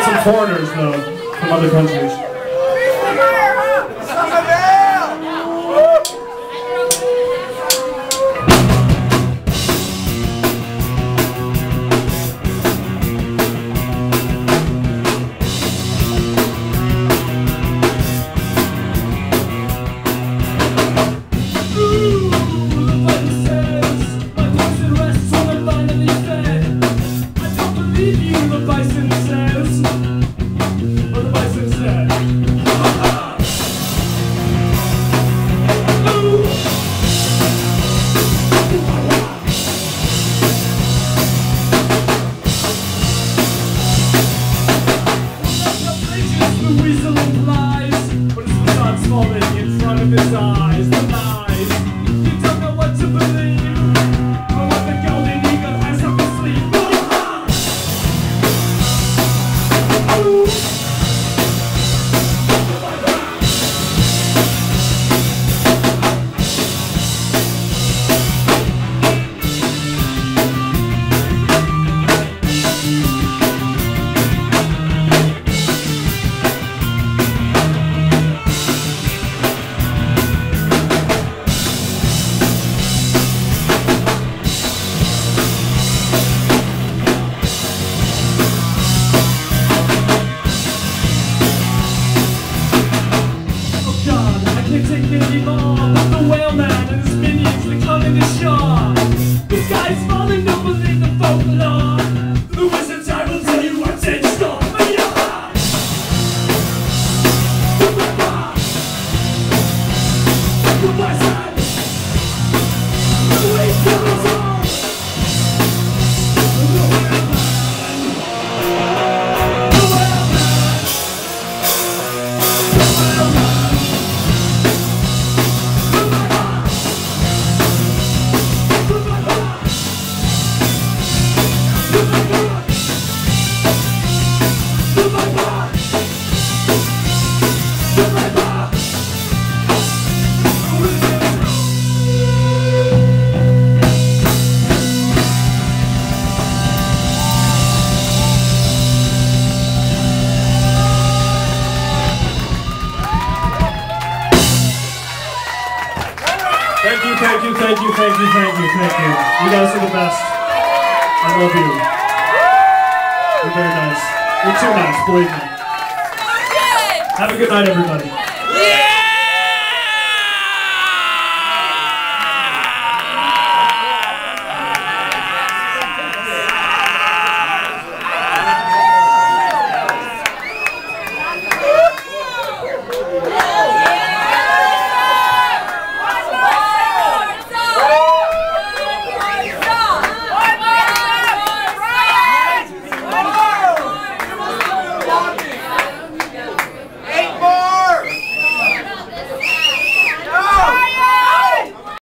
some foreigners, though, from other countries. In front of his eyes, the lies. You don't know what to believe, or what the golden eagle has up his sleeve. Can't take it anymore, but the whale man and his minions, they're coming ashore. The sky's falling, don't believe the folklore. The wizard's eye will tell you what's in store for your heart. The wizard, the way goes on. The whale man, the whale man, the whale man. Thank you. You guys are the best. I love you. You're very nice. You're too nice, believe me. Have a good night, everybody.